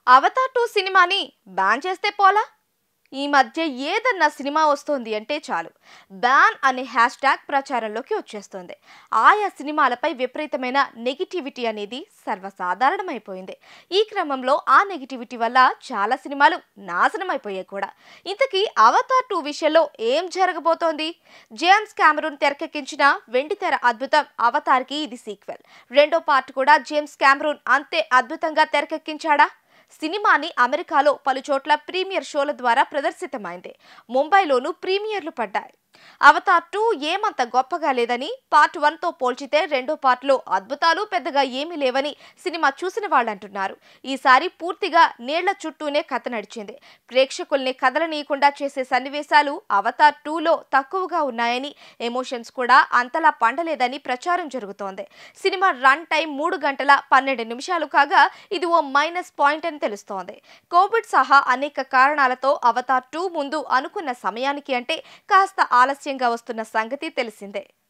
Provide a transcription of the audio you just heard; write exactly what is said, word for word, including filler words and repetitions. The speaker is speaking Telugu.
అవతార్ టూ సినిమాని బ్యాన్ చేస్తే పోలా? ఈ మధ్య ఏదన్నా సినిమా వస్తోంది అంటే చాలు బ్యాన్ అనే హ్యాష్ ట్యాగ్ ప్రచారంలోకి వచ్చేస్తుంది. ఆయా సినిమాలపై విపరీతమైన నెగిటివిటీ అనేది సర్వసాధారణమైపోయింది. ఈ క్రమంలో ఆ నెగిటివిటీ వల్ల చాలా సినిమాలు నాశనం అయిపోయాయి కూడా. ఇంతకీ అవతార్ టూ విషయంలో ఏం జరగబోతోంది? జేమ్స్ కెమెరూన్ తెరకెక్కించిన వెండితెర అద్భుతం అవతార్కి ఇది సీక్వెల్. రెండో పార్ట్ కూడా జేమ్స్ కెమెరూన్ అంతే అద్భుతంగా తెరకెక్కించాడా? సినిమాని అమెరికాలో పలుచోట్ల ప్రీమియర్ షోల ద్వారా ప్రదర్శితమైంది. ముంబైలోనూ ప్రీమియర్లు పడ్డాయి. అవతార్ టూ ఏమంత గొప్పగా లేదని, పార్ట్ వన్ తో పోల్చితే రెండో పార్ట్ లో అద్భుతాలు పెద్దగా ఏమీ లేవని సినిమా చూసిన వాళ్ళు అంటున్నారు. ఈసారి పూర్తిగా నీళ్ల చుట్టూనే కథ నడిచింది. ప్రేక్షకుల్ని కదలనీయకుండా చేసే సన్నివేశాలు అవతార్ టూలో తక్కువగా ఉన్నాయని, ఎమోషన్స్ కూడా అంతలా పండలేదని ప్రచారం జరుగుతోంది. సినిమా రన్ టైం మూడు గంటల పన్నెండు నిమిషాలు కాగా ఇది ఓ మైనస్ పాయింట్ అని తెలుస్తోంది. కోవిడ్ సహా అనేక కారణాలతో అవతార్ టూ ముందు అనుకున్న సమయానికి అంటే కాస్త ఆలస్యంగా వస్తున్న సంగతి తెలిసిందే.